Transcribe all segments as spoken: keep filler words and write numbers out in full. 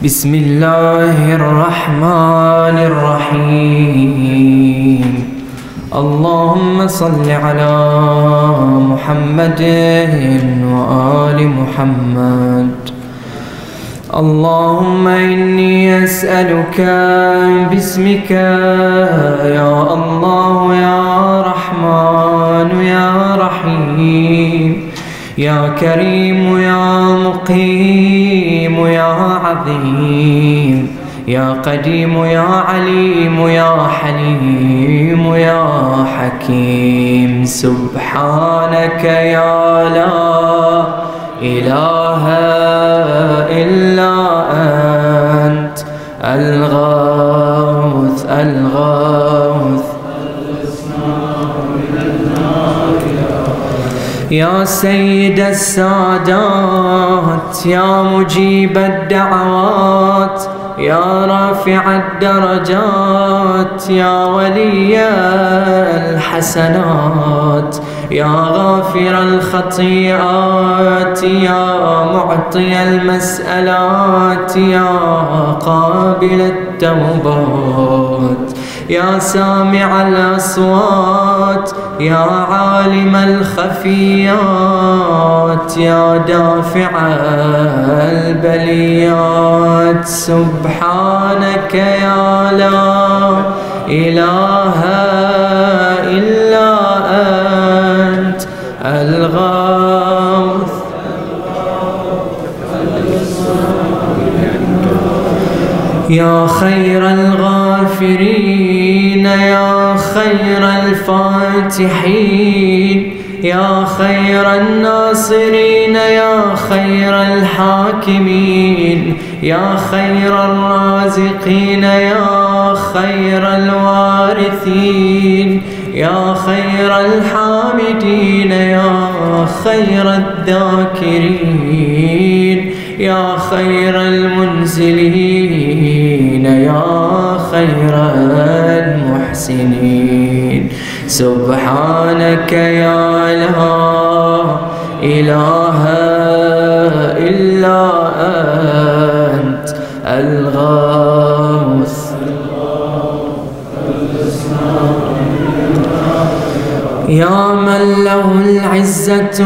بسم الله الرحمن الرحيم. اللهم صل على محمد وآل محمد. اللهم إني أسألك باسمك يا الله يا رحمن يا رحيم يا كريم يا مقيم يا عظيم يا قديم يا عليم يا حليم يا حكيم. سبحانك يا لا إله إلا أنت الغوث الغوث يا سيد السادات يا مجيب الدعوات يا رافع الدرجات يا ولي الحسنات يا غافر الخطيئات يا معطي المسألات يا قابل التوبات يا سامع الأصوات يا عالم الخفيات يا دافع البليات. سبحانك يا لا إله إلا أنت الغوث يا خير الغافرين يا خير الفاتحين يا خير الناصرين يا خير الحاكمين يا خير الرازقين يا خير الوارثين يا خير الحامدين يا خير الذاكرين يا خير المنزلين يا خير المحسنين. سبحانك يا لا إله إلا أنت الغوث يا من له العزة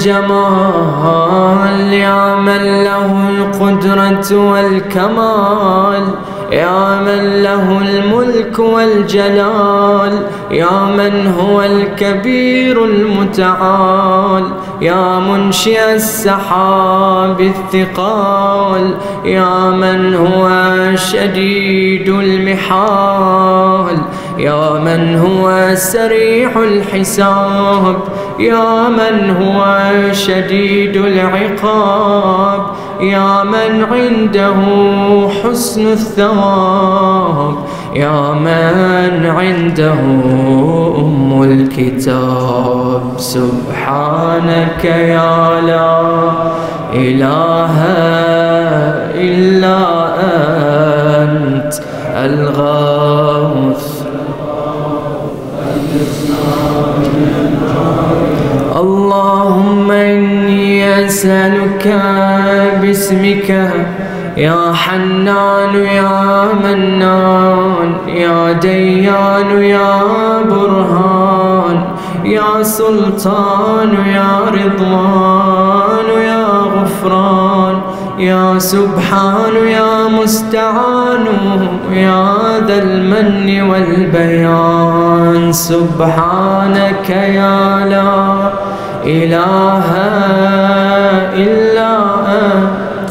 والجمال يا من له القدرة والكمال يا من له الملك والجلال يا من هو الكبير المتعال يا منشئ السحاب الثقال يا من هو شديد المحال يا من هو سريع الحساب يا من هو شديد العقاب يا من عنده حسن الثواب يا من عنده أم الكتاب. سبحانك يا لا إله إلا أنت الغوث اللهم إني أسألك باسمك يا حنان يا منان يا ديان يا برهان يا سلطان يا رضوان يا غفران يا سبحان يا مستعان يا ذا المن والبيان. سبحانك يا لا إله إلا أنت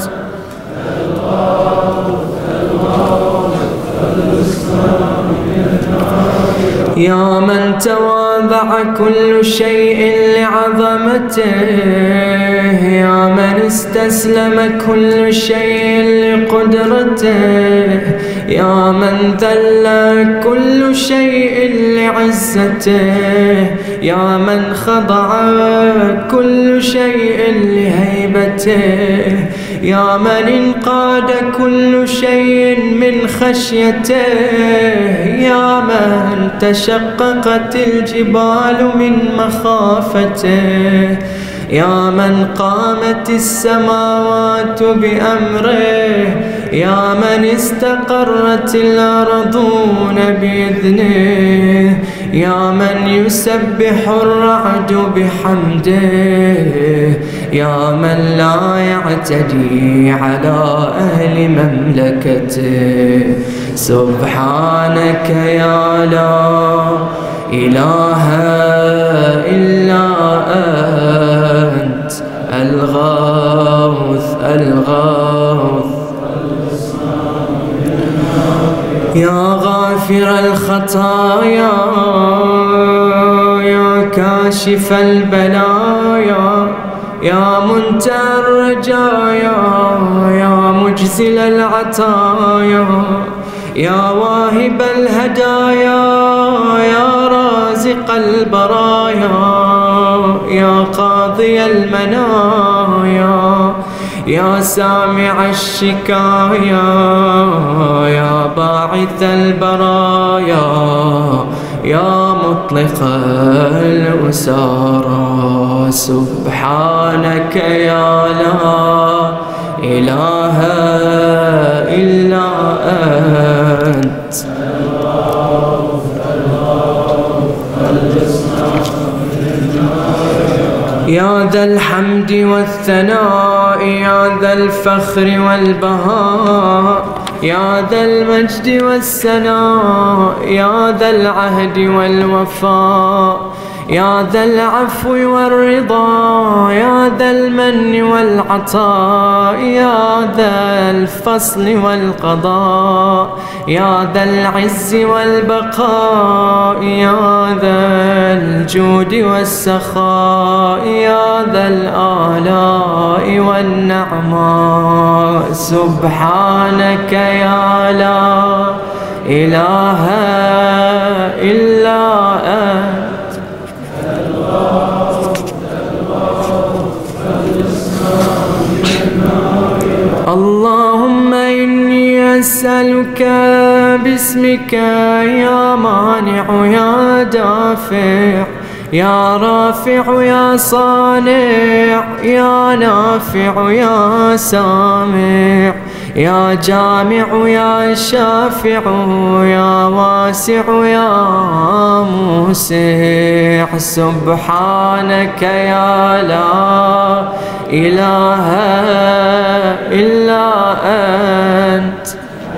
يا من تواضع كل شيء لعظمته يا من استسلم كل شيء لقدرته يا من ذل كل شيء لعزته يا من خضع كل شيء لهيبته يا من انقاد كل شيء من خشيته يا من تشققت الجبال من مخافته يا من قامت السماوات بأمره يا من استقرت الأرضون بإذنه، يا من يسبح الرعد بحمده، يا من لا يعتدي على أهل مملكته. سبحانك يا لا إله إلا أنت الغوث الغوث. يا غافر الخطايا، يا كاشف البلايا، يا منتهى الرجايا، يا مجزل العطايا، يا واهب الهدايا، يا رازق البرايا، يا قاضي المنايا، يا سامع الشكايا، يا باعث البرايا، يا مطلق الأسارى. سبحانك يا لا إله إلا أنت. يا ذا الحمد والثناء، يا ذا الفخر والبهاء، يا ذا المجد والسناء، يا ذا العهد والوفاء، يا ذا العفو والرضا، يا ذا المن والعطاء، يا ذا الفصل والقضاء، يا ذا العز والبقاء، يا ذا الجود والسخاء، يا ذا الآلاء والنعماء. سبحانك يا لا إله إلا أنت. اللهم إني أسألك باسمك يا مانع يا دافع، يا رافع يا صانع، يا نافع يا سامع، يا جامع يا شافع، يا واسع يا موسع. سبحانك يا لا إله إلا أنت.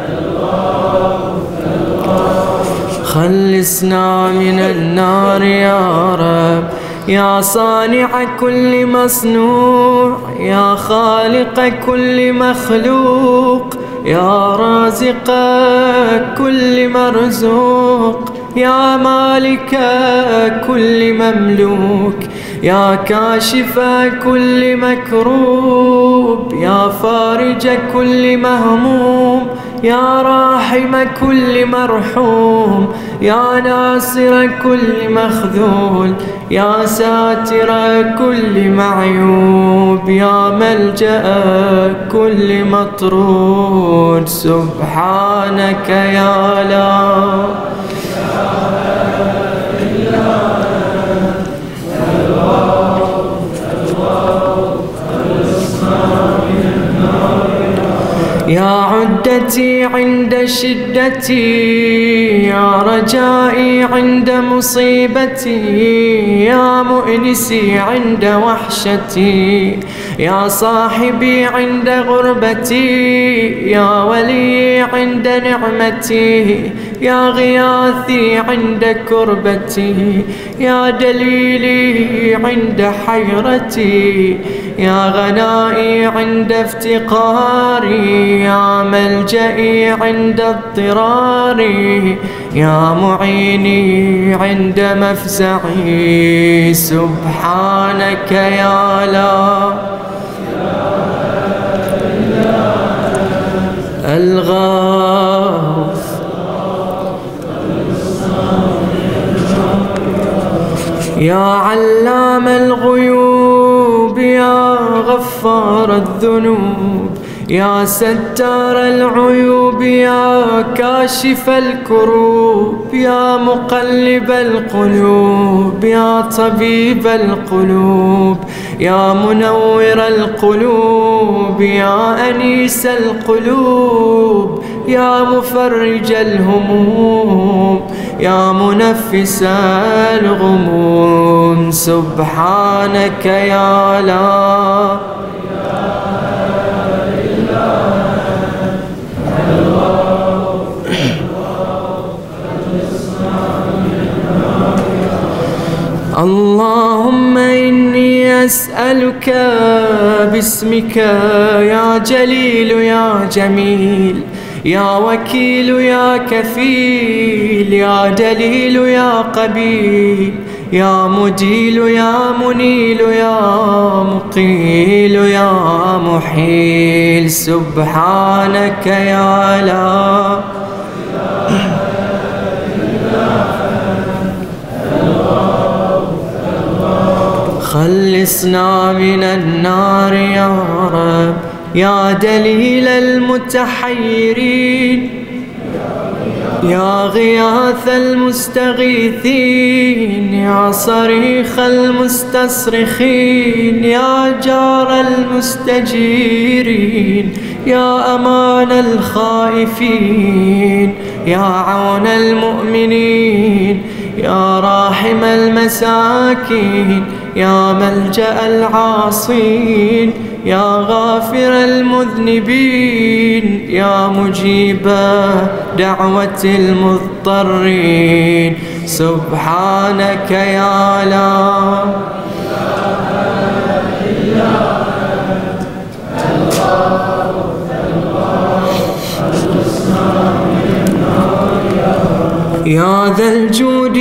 خلصنا من النار يا رب، يا صانع كل مصنوع، يا خالق كل مخلوق، يا رازق كل مرزوق، يا مالك كل مملوك، يا كاشف كل مكروب، يا فارج كل مهموم، يا راحم كل مرحوم، يا ناصر كل مخذول، يا ساتر كل معيوب، يا ملجأ كل مطرود. سبحانك يا لا يا عدتي عند شدتي، يا رجائي عند مصيبتي، يا مؤنسي عند وحشتي، يا صاحبي عند غربتي، يا ولي عند نعمتي، يا غياثي عند كربتي، يا دليلي عند حيرتي، يا غنائي عند افتقاري، يا ملجئي عند اضطراري، يا معيني عند مفزعي. سبحانك يا لا الغوث. يا علام الغيوب، يا غفار الذنوب، يا ستار العيوب يا كاشف الكروب يا مقلب القلوب يا طبيب القلوب يا منور القلوب يا أنيس القلوب يا مفرج الهموم يا منفس الغموم سبحانك يا لا اللهم إني أسألك باسمك يا جليل يا جميل يا وكيل يا كفيل يا دليل يا قبيل يا مجيل يا منيل يا مقيل يا محيل سبحانك يا لا خلصنا من النار يا رب يا دليل المتحيرين يا غياث المستغيثين يا صريخ المستصرخين يا جار المستجيرين يا أمان الخائفين يا عون المؤمنين يا راحم المساكين يا ملجأ العاصين يا غافر المذنبين يا مجيب دعوة المضطرين سبحانك يا لا يا ذا الجود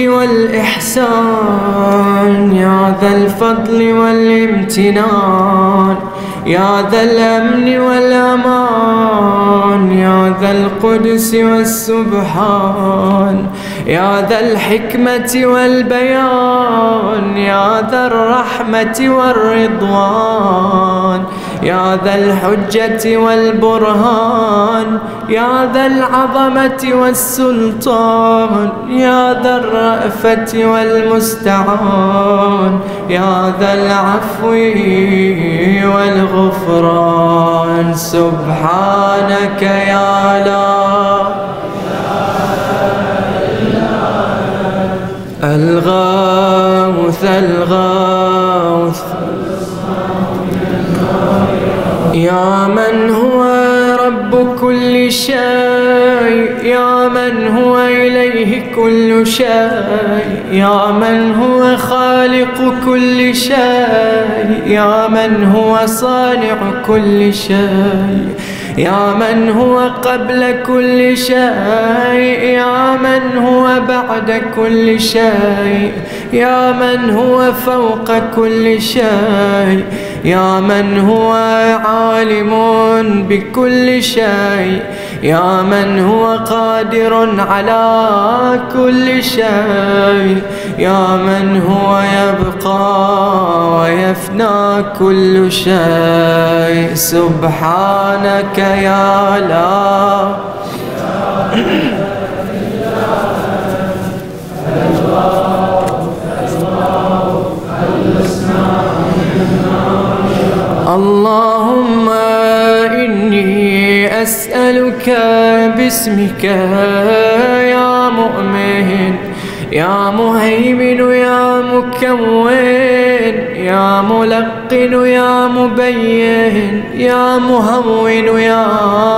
والإحسان يا ذا الفضل والامتنان يا ذا الأمن والأمان يا ذا القدس والسبحان يا ذا الحكمة والبيان يا ذا الرحمة والرضوان يا ذا الحجة والبرهان يا ذا العظمة والسلطان يا ذا الرأفة والمستعان يا ذا العفو والغفران سبحانك يا لا الغوث الغوث يا من هو رب كل شيء يا من هو إليه كل شيء يا من هو خالق كل شيء يا من هو صانع كل شيء يا من هو قبل كل شيء يا من هو بعد كل شيء يا من هو فوق كل شيء يا من هو عالم بكل شيء يا من هو قادر على كل شيء يا من هو يبقى ويفنى كل شيء سبحانك يا لا اللهم إني أسألك باسمك يا مؤمن يا مهيمن يا مكون يا ملقن يا مبين يا مهون يا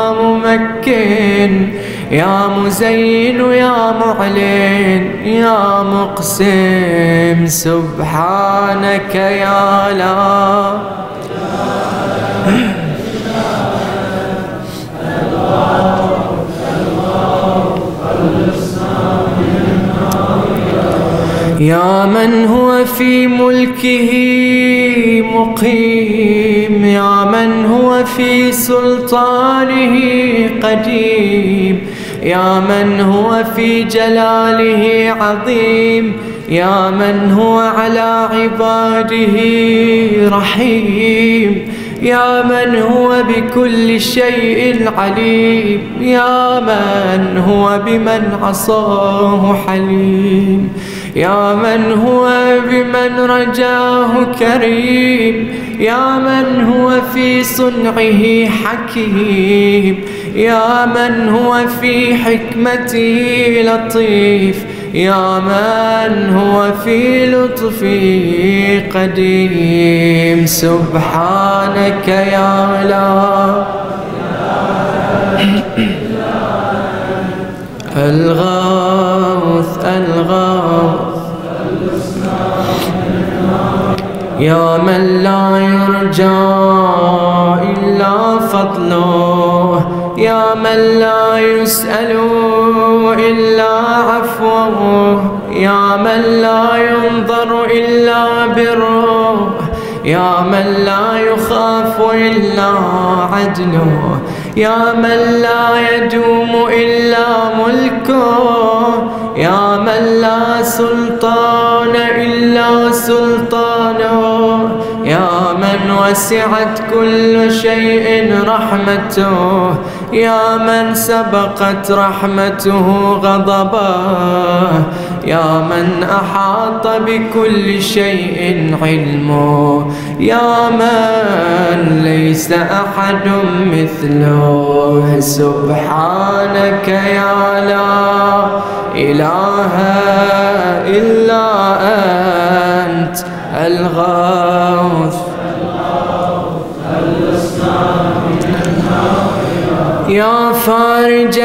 ممكن يا مزين يا معلن يا مقسم سبحانك يا لا يا من هو في ملكه مقيم يا من هو في سلطانه قديم يا من هو في جلاله عظيم يا من هو على عباده رحيم يا من هو بكل شيء عليم، يا من هو بمن عصاه حليم، يا من هو بمن رجاه كريم، يا من هو في صنعه حكيم، يا من هو في حكمته لطيف، يا من هو في لطفه قديم. سبحانك يا لا الغوث الغوث يا من لا يرجى إلا فضله، يا من لا يسأل إلا عفوه، يا من لا ينظر إلا بره، يا من لا يخاف إلا عدله، يا من لا يدوم إلا ملكه، يا من لا سلطان إلا سلطانه، يا من وسعت كل شيء رحمته، يا من سبقت رحمته غضبه، يا من أحاط بكل شيء علمه، يا من ليس أحد مثله. سبحانك يا لا إله إلا أنت الغوث يا فارج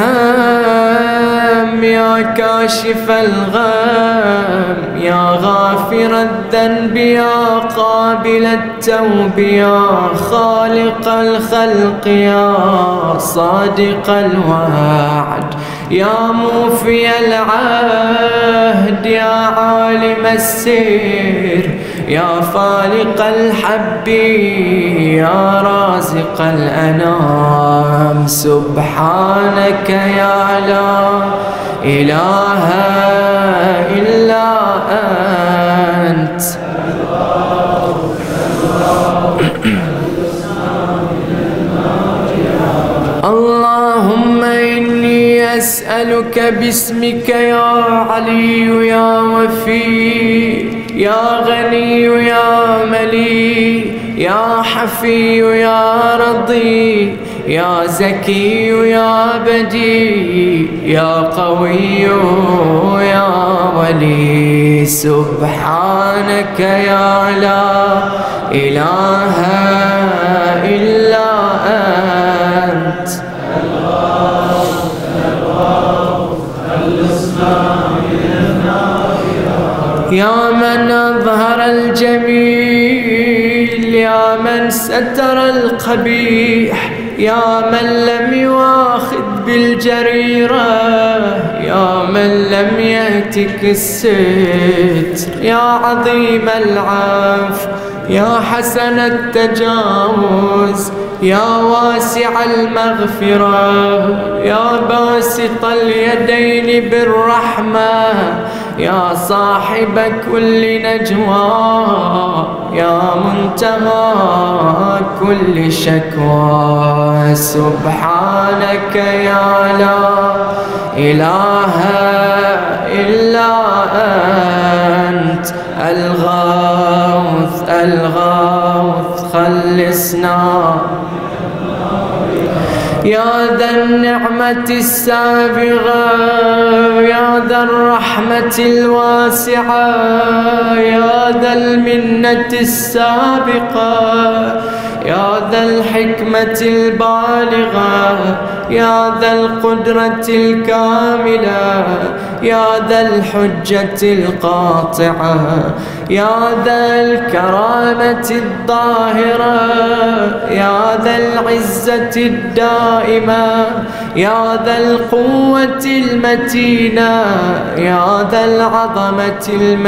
الهم، يا كاشف الغم، يا غافر الذنب، يا قابل التوب، يا خالق الخلق، يا صادق الوعد، يا موفي العهد، يا عالم السر، يا فالق الحب، يا رازق الأنام. سبحانك يا لا إله إلا أنت اللهم إني أسألك باسمك يا علي يا وفي، يا غني يا ملي، يا حفي يا رضي، يا زكي يا بدي، يا قوي يا ولي. سبحانك يا لا إله إلا أنت يا من أظهر الجميل، يا من ستر القبيح، يا من لم يواخذ بالجريرة، يا من لم يهتك الستر، يا عظيم العفو، يا حسن التجاوز، يا واسع المغفرة، يا باسط اليدين بالرحمة، يا صاحب كل نجوى، يا منتهى كل شكوى. سبحانك يا لا إله إلا أنت الغوث الغوث خلصنا يا ذا النعمة السابغة، يا ذا الرحمة الواسعة، يا ذا المنة السابقة، يا ذا الحكمة البالغة، يا ذا القدرة الكاملة، يا ذا الحجة القاطعة، يا ذا الكرامة الظاهرة، يا ذا العزة الدائمة، يا ذا القوة المتينة، يا ذا العظمة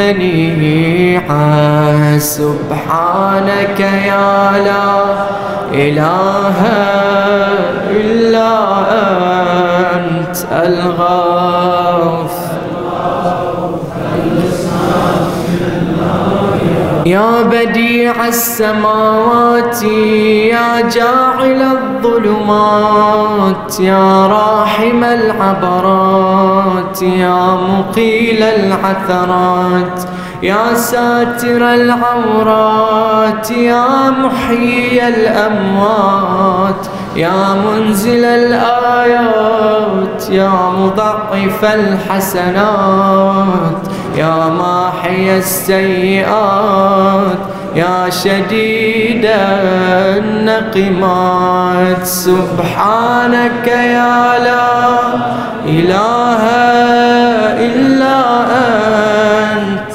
المنيعة. سبحانك يا لا إله إلا أنت الغوث يا بديع السماوات يا جاعل الظلمات يا راحم العبرات يا مقيل العثرات يا ساتر العورات يا محيي الأموات يا منزل الآيات يا مضعف الحسنات يا ماحي السيئات يا شديد النقمات سبحانك يا لا إله إلا أنت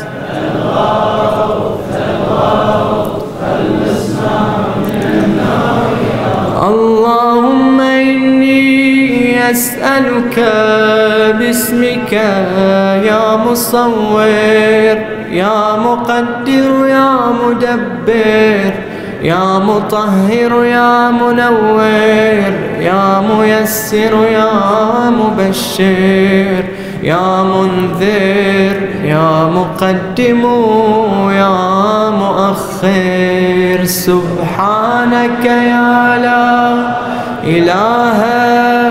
اللهم إني أسألك باسمك يا مصور يا مقدر يا مدبر يا مطهر يا منور يا ميسر يا مبشر يا منذر يا مقدم يا مؤخر سبحانك يا لا إله